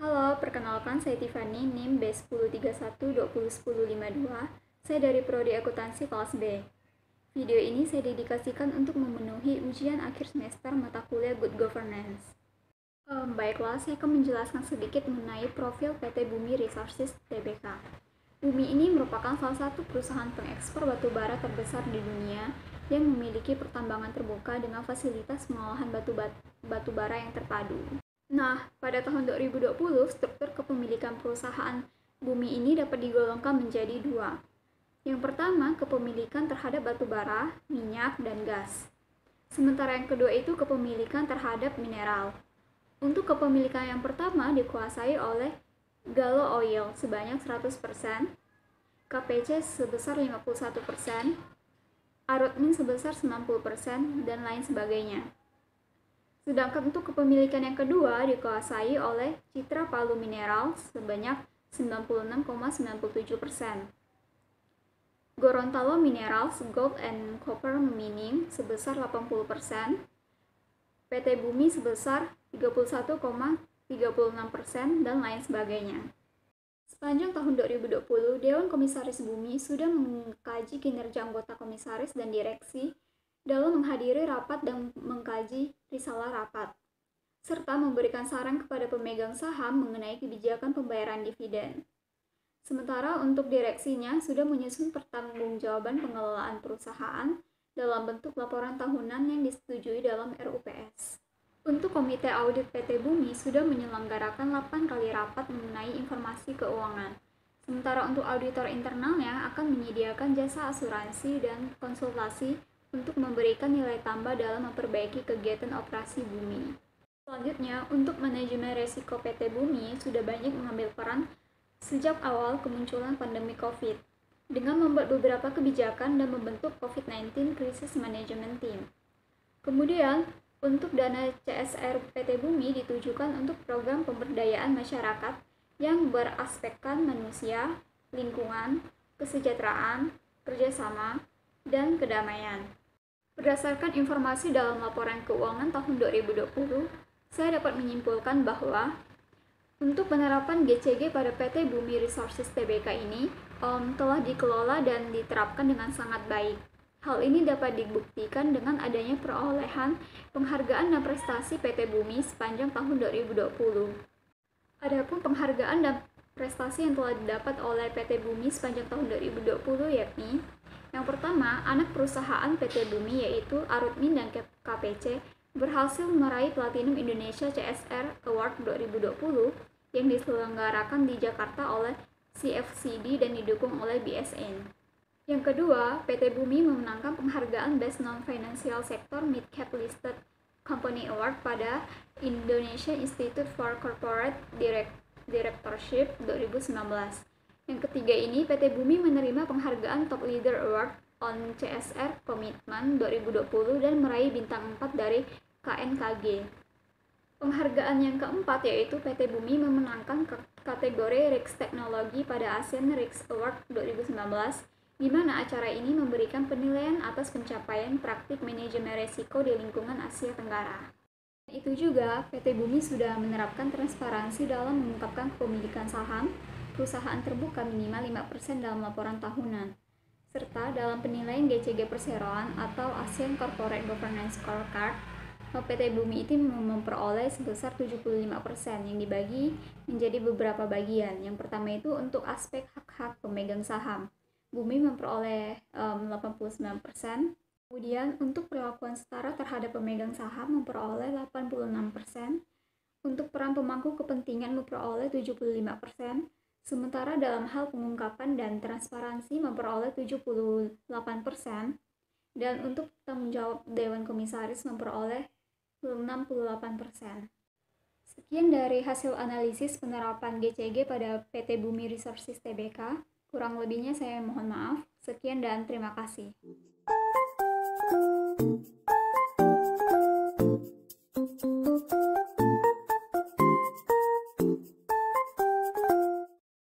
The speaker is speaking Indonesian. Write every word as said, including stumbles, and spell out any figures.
Halo, perkenalkan saya Tiffany, NIM B sepuluh tiga satu dua nol sepuluh lima dua. Saya dari Prodi Akuntansi kelas B. Video ini saya dedikasikan untuk memenuhi ujian akhir semester mata kuliah Good Governance. Um, baiklah, saya akan menjelaskan sedikit mengenai profil P T Bumi Resources Tbk. Bumi ini merupakan salah satu perusahaan pengekspor batu bara terbesar di dunia yang memiliki pertambangan terbuka dengan fasilitas pengolahan batu, batu bara yang terpadu. Nah, pada tahun dua ribu dua puluh, struktur kepemilikan perusahaan Bumi ini dapat digolongkan menjadi dua. Yang pertama, kepemilikan terhadap batu bara, minyak, dan gas. Sementara yang kedua itu kepemilikan terhadap mineral. Untuk kepemilikan yang pertama dikuasai oleh Gallo Oil sebanyak seratus persen, K P C sebesar lima puluh satu persen, Arutmin sebesar sembilan puluh persen, dan lain sebagainya. Sedangkan untuk kepemilikan yang kedua dikuasai oleh Citra Palu Mineral sebanyak sembilan puluh enam koma sembilan tujuh persen. Gorontalo Minerals Gold and Copper Mining sebesar delapan puluh persen, P T Bumi sebesar tiga puluh satu koma tiga enam persen, dan lain sebagainya. Sepanjang tahun dua ribu dua puluh, Dewan Komisaris Bumi sudah mengkaji kinerja anggota komisaris dan direksi dalam menghadiri rapat dan mengkaji risalah rapat, serta memberikan saran kepada pemegang saham mengenai kebijakan pembayaran dividen. Sementara untuk direksinya sudah menyusun pertanggungjawaban pengelolaan perusahaan dalam bentuk laporan tahunan yang disetujui dalam R U P S. Untuk Komite Audit P T Bumi sudah menyelenggarakan delapan kali rapat mengenai informasi keuangan. Sementara untuk auditor internalnya akan menyediakan jasa asuransi dan konsultasi untuk memberikan nilai tambah dalam memperbaiki kegiatan operasi Bumi. Selanjutnya, untuk manajemen resiko P T Bumi sudah banyak mengambil peran sejak awal kemunculan pandemi COVID, dengan membuat beberapa kebijakan dan membentuk COVID sembilan belas Crisis Management Team. Kemudian, untuk dana C S R P T Bumi ditujukan untuk program pemberdayaan masyarakat yang beraspekkan manusia, lingkungan, kesejahteraan, kerjasama, dan kedamaian. Berdasarkan informasi dalam laporan keuangan tahun dua ribu dua puluh, saya dapat menyimpulkan bahwa untuk penerapan G C G pada P T Bumi Resources Tbk ini um, telah dikelola dan diterapkan dengan sangat baik. Hal ini dapat dibuktikan dengan adanya perolehan penghargaan dan prestasi P T Bumi sepanjang tahun dua ribu dua puluh. Adapun penghargaan dan prestasi yang telah didapat oleh P T Bumi sepanjang tahun dua ribu dua puluh yakni: yang pertama, anak perusahaan P T Bumi yaitu Arutmin dan K P C berhasil meraih Platinum Indonesia C S R Award dua ribu dua puluh yang diselenggarakan di Jakarta oleh C F C D dan didukung oleh B S N. Yang kedua, P T Bumi memenangkan penghargaan Best Non-Financial Sector Mid-Cap Listed Company Award pada Indonesia Institute for Corporate Directorship dua ribu sembilan belas. Yang ketiga ini, P T Bumi menerima penghargaan Top Leader Award on C S R Commitment dua ribu dua puluh dan meraih bintang empat dari K N K G. Penghargaan yang keempat yaitu P T Bumi memenangkan kategori R I X Teknologi pada ASEAN R I X Award dua ribu sembilan belas, di mana acara ini memberikan penilaian atas pencapaian praktik manajemen resiko di lingkungan Asia Tenggara. Itu juga, P T Bumi sudah menerapkan transparansi dalam mengungkapkan kepemilikan saham perusahaan terbuka minimal lima persen dalam laporan tahunan, serta dalam penilaian G C G perseroan atau ASEAN Corporate Governance Scorecard, P T Bumi itu memperoleh sebesar tujuh puluh lima persen yang dibagi menjadi beberapa bagian. Yang pertama itu untuk aspek hak-hak pemegang saham. Bumi memperoleh um, delapan puluh sembilan persen. Kemudian untuk perlakuan setara terhadap pemegang saham memperoleh delapan puluh enam persen. Untuk peran pemangku kepentingan memperoleh tujuh puluh lima persen. Sementara dalam hal pengungkapan dan transparansi memperoleh tujuh puluh delapan persen, dan untuk tanggung jawab Dewan Komisaris memperoleh enam puluh delapan persen. Sekian dari hasil analisis penerapan G C G pada P T Bumi Resources Tbk. Kurang lebihnya saya mohon maaf. Sekian dan terima kasih.